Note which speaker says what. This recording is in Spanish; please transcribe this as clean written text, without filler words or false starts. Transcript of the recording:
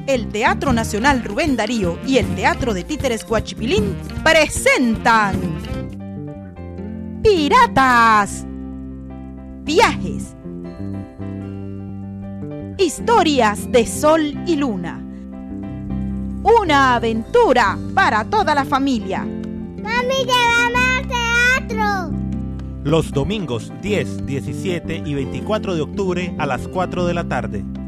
Speaker 1: el Teatro Nacional Rubén Darío y el Teatro de Títeres Huachipilín presentan Piratas, viajes, historias de sol y luna, una aventura para toda la familia.
Speaker 2: ¡Mami, llévame al teatro!
Speaker 3: Los domingos 10, 17 y 24 de octubre a las 4 de la tarde.